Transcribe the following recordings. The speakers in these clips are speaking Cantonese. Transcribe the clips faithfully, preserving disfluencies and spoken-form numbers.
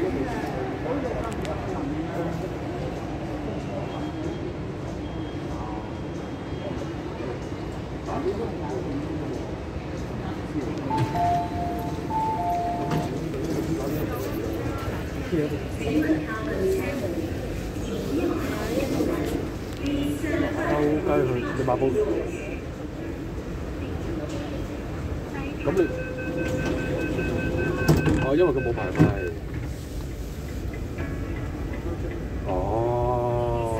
雞去你買煲。咁你哦，因為佢冇排費。哦。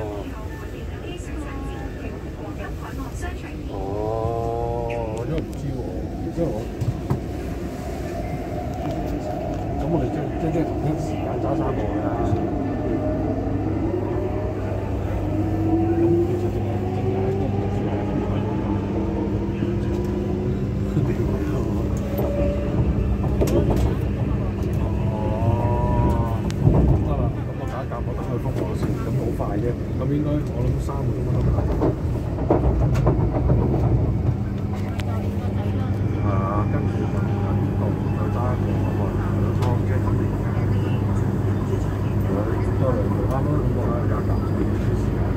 哦，我真係唔知喎，因為我咁我哋即即即同一時間揸三個啦。咁應該我諗三個鐘都得啦。係啊，跟住就喺呢度就揸個個倉嘅咁嚟嘅。係都嚟嚟啱啱咁講啦，廿架車嘅時間。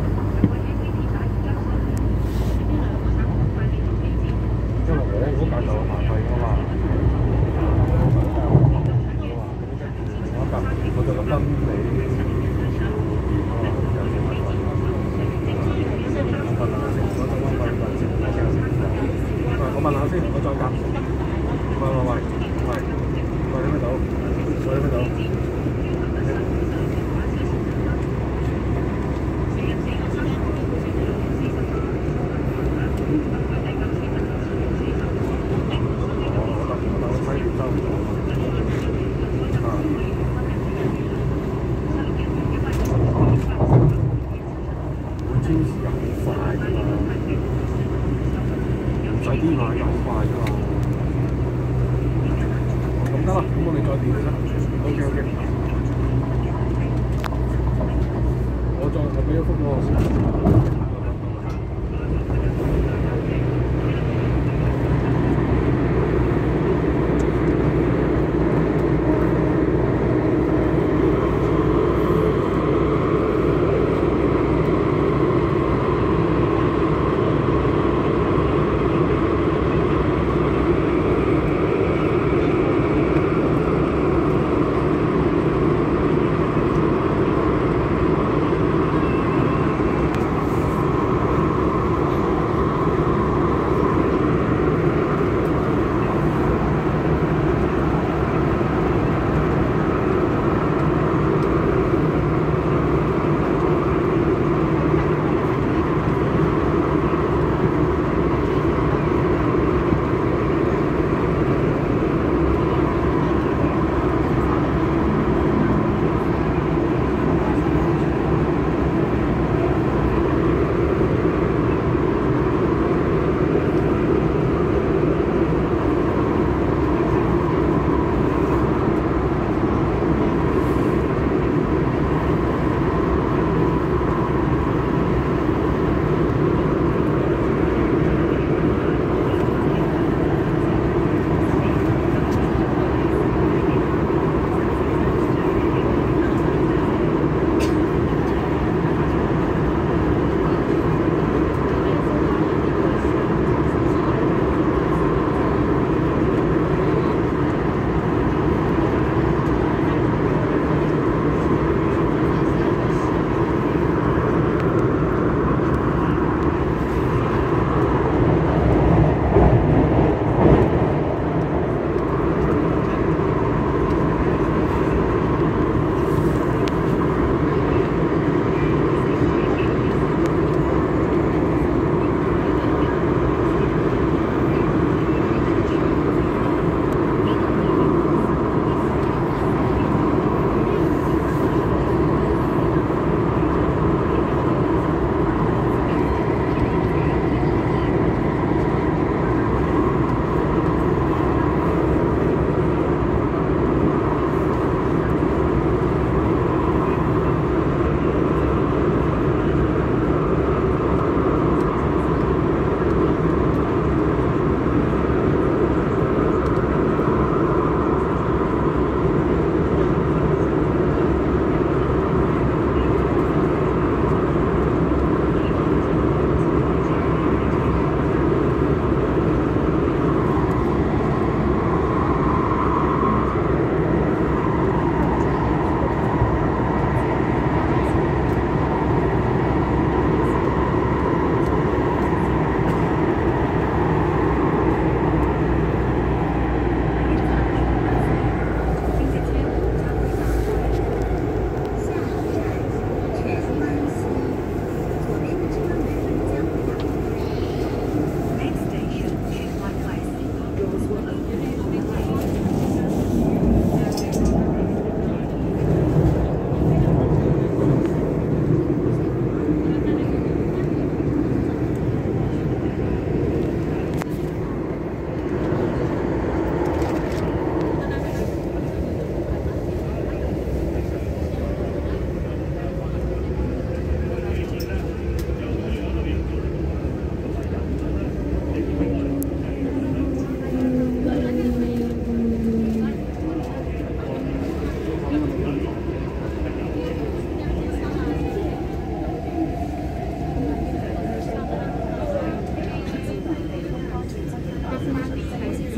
因為我嗰架就有排費㗎嘛。我架我就覺得你。我問下先，我再夾。喂喂喂喂，喂聽唔聽到？喂聽唔聽到？我得我得我睇住周。啊。我超時又好快㗎嘛。唔使啲嘛，又好快啫嘛。咁得啦，咁我哋再調啦。OK OK。我再我俾咗幅我先。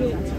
要人。